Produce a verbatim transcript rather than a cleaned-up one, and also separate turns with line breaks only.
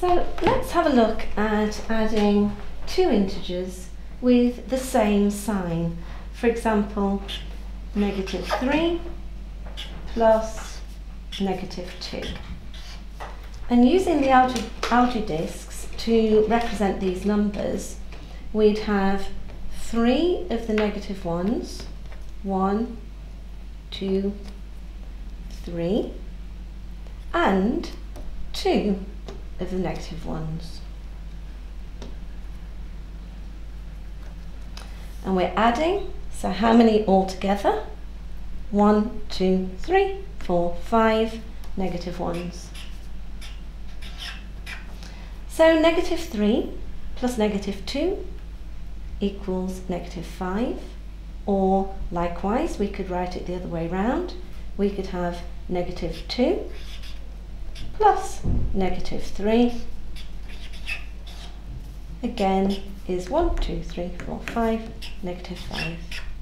So let's have a look at adding two integers with the same sign. For example, negative three plus negative two. And using the algebra, algebra discs to represent these numbers, we'd have three of the negative ones, one, two, three, and two of the negative ones. And we're adding, so how many altogether? One, two, three, four, five negative ones. So negative three plus negative two equals negative five, or likewise we could write it the other way round. We could have negative two plus negative three, again is one, two, three, four, five, negative five.